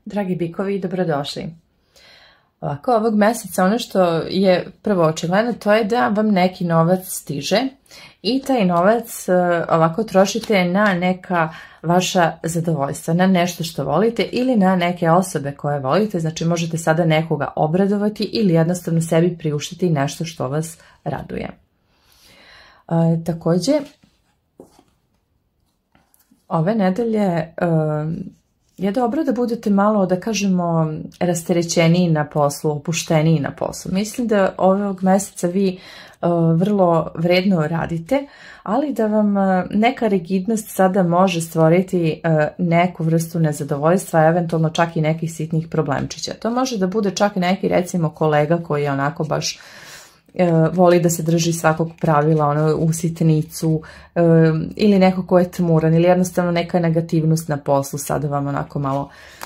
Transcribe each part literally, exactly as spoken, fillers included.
Dragi bikovi, dobrodošli. Ovako, ovog meseca ono što je prvo očigledno, to je da vam neki novac stiže i taj novac ovako trošite na neka vaša zadovoljstva, na nešto što volite ili na neke osobe koje volite, znači možete sada nekoga obradovati ili jednostavno sebi priuštiti nešto što vas raduje. E, takođe, ove nedelje e, je dobro da budete malo, da kažemo, rasterećeniji na poslu, opušteniji na poslu. Mislim da ovog meseca vi uh, vrlo vredno radite, ali da vam uh, neka rigidnost sada može stvoriti uh, neku vrstu nezadovoljstva, eventualno čak i nekih sitnih problemčića. To može da bude čak i neki, recimo, kolega koji je onako baš voli da se drži svakog pravila, ono, u sitnicu, ili neko ko je tmuran, ili jednostavno neka negativnost na poslu sada vam onako malo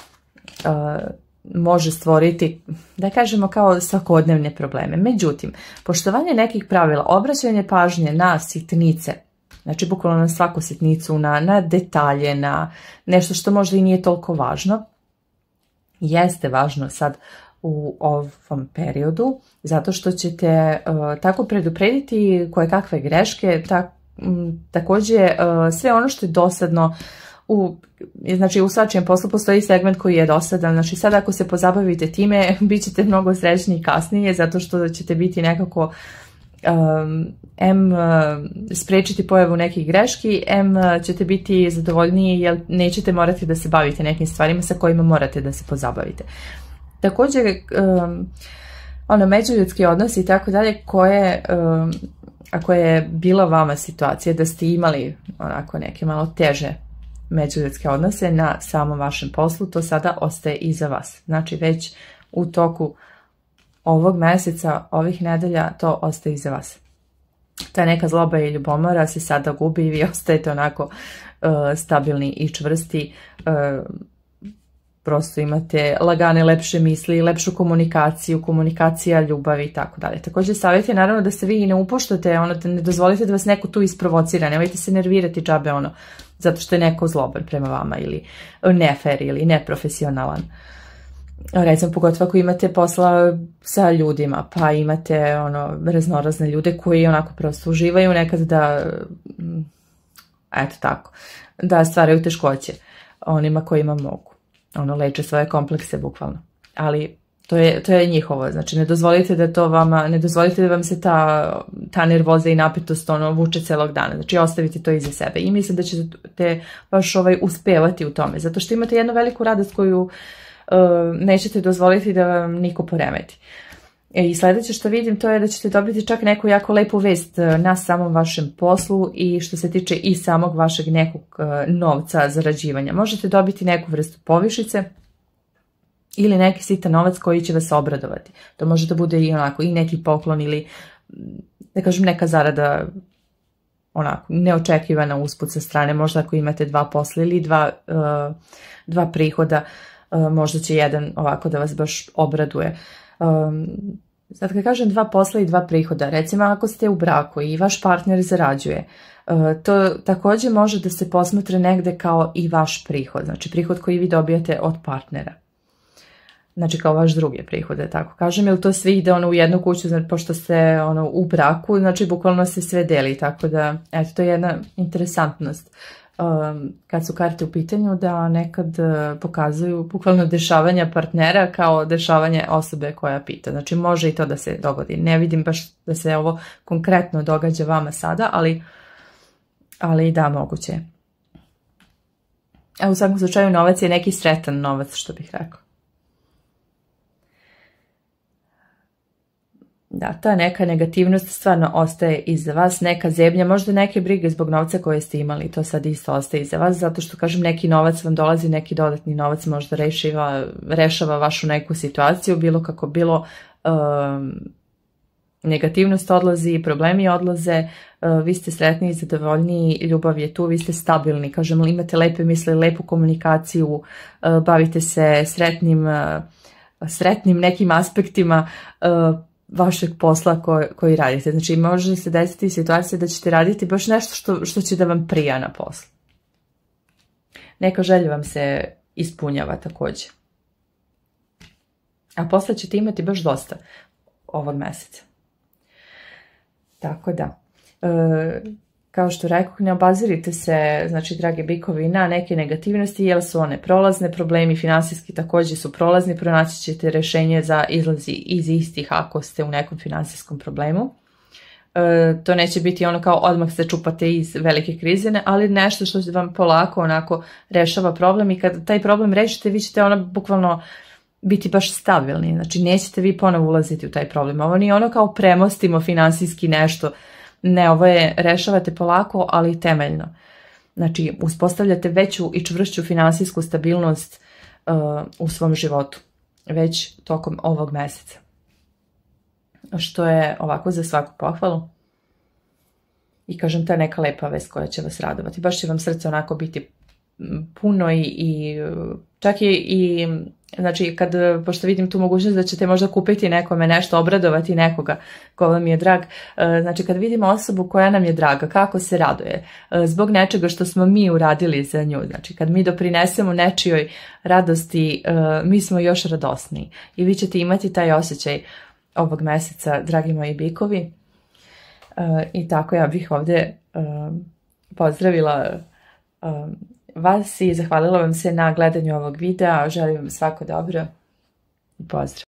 može stvoriti, da kažemo, kao svakodnevne probleme. Međutim, poštovanje nekih pravila, obraćanje pažnje na sitnice, znači bukvalno na svaku sitnicu, na, na detalje, na nešto što možda i nije toliko važno, jeste važno sad u ovom periodu, zato što ćete uh, tako preduprediti koje kakve greške, tak, m, takođe uh, sve ono što je dosadno, u, znači u svačijem poslu postoji segment koji je dosadan, znači sad ako se pozabavite time, bit ćete mnogo srećniji kasnije, zato što ćete biti nekako um, em uh, sprečiti pojavu nekih greški, em uh, ćete biti zadovoljniji jer nećete morati da se bavite nekim stvarima sa kojima morate da se pozabavite. Također, um, ono, međuljudski odnosi i tako dalje, koje, um, ako je bila vama situacija da ste imali onako neke malo teže međuljudske odnose na samom vašem poslu, to sada ostaje iza vas. Znači, već u toku ovog meseca, ovih nedelja, to ostaje iza vas. Ta neka zloba i ljubomora se sada gubi i vi ostajete onako uh, stabilni i čvrsti, uh, prosto imate lagane, lepše misli, lepšu komunikaciju, komunikacija, ljubav i tako dalje. Također savjet je naravno da se vi ne upuštate, ono, da ne dozvolite da vas neko tu isprovocira, nemojte se nervirati džabe, ono, zato što je neko zloban prema vama ili nefer ili neprofesionalan. Recimo, pogotovo ako imate posla sa ljudima, pa imate ono, raznorazne ljude koji onako prosto uživaju nekad da, eto tako, da stvaraju teškoće onima kojima mogu. Ono, leče svoje komplekse bukvalno, ali to je, to je njihovo, znači ne dozvolite da to vama, ne dozvolite da vam se ta, ta nervoza i napetost ono vuče celog dana, znači ostavite to iza sebe i mislim da ćete baš ovaj uspevati u tome, zato što imate jednu veliku radost koju uh, nećete dozvoliti da vam niko poremeti. I sledeće što vidim to je da ćete dobiti čak neku jako lepu vest na samom vašem poslu i što se tiče i samog vašeg nekog novca zarađivanja. Možete dobiti neku vrstu povišice ili neki sitan novac koji će vas obradovati. To može da bude i onako i neki poklon ili, da kažem, neka zarada onako neočekivana usput sa strane. Možda ako imate dva posla ili dva, uh, dva prihoda, uh, možda će jedan ovako da vas baš obraduje. Um, sad kad kažem dva posla i dva prihoda, recimo ako ste u braku i vaš partner zarađuje, uh, to također može da se posmatra negde kao i vaš prihod, znači prihod koji vi dobijate od partnera, znači kao vaš drugi prihod, da tako kažem, jer to sve ide ono u jednu kuću, znači, pošto ste ono u braku, znači bukvalno se sve deli, tako da eto, to je jedna interesantnost. Um, kad su karte u pitanju, da nekad uh, pokazuju bukvalno dešavanja partnera kao dešavanje osobe koja pita. Znači može i to da se dogodi. Ne vidim baš da se ovo konkretno događa vama sada, ali, ali da, moguće. A u svakom slučaju novac je neki sretan novac, što bih rekao. Da, ta neka negativnost stvarno ostaje iza vas, neka zebnja, možda neke brige zbog novca koje ste imali, to sad isto ostaje iza vas, zato što, kažem, neki novac vam dolazi, neki dodatni novac možda rešiva, rešava vašu neku situaciju, bilo kako bilo, um, negativnost odlazi, problemi odlaze, uh, vi ste sretniji, zadovoljniji, ljubav je tu, vi ste stabilni, kažem, imate lepe misle, lepu komunikaciju, uh, bavite se sretnim, uh, sretnim nekim aspektima, uh, vašeg posla koji, koji radite. Znači, može se desiti situacija da ćete raditi baš nešto što, što će da vam prija na poslu. Neka želja vam se ispunjava također. a posle ćete imati baš dosta ovog meseca. Tako da, e, kao što rekoh, ne obazirite se, znači, dragi bikovi, na neke negativnosti, jer su one prolazne, problemi finansijski također su prolazni, pronaći ćete rješenje za izlazi iz istih ako ste u nekom finansijskom problemu. E, to neće biti ono kao odmah se čupate iz velike krize, ali nešto što vam polako onako rešava problem i kad taj problem rešite, vi ćete ono bukvalno biti baš stabilni, znači nećete vi ponovo ulaziti u taj problem. Ovo nije ono kao premostimo finansijski nešto, ne, ovo je rešavate polako, ali temeljno. Znači, uspostavljate veću i čvršću finansijsku stabilnost uh, u svom životu, već tokom ovog meseca. Što je ovako za svaku pohvalu. I kažem, ta neka lepa vest koja će vas radovati. Baš će vam srce onako biti puno i, i čak i, i znači kad, pošto vidim tu mogućnost da ćete možda kupiti nekome nešto, obradovati nekoga ko vam je drag, znači kad vidimo osobu koja nam je draga, kako se raduje zbog nečega što smo mi uradili za nju, znači kad mi doprinesemo nečijoj radosti, mi smo još radosniji i vi ćete imati taj osjećaj ovog meseca, dragi moji bikovi. I tako ja bih ovdje pozdravila vas i zahvalila vam se na gledanju ovog videa. Želim vam svako dobro i pozdrav.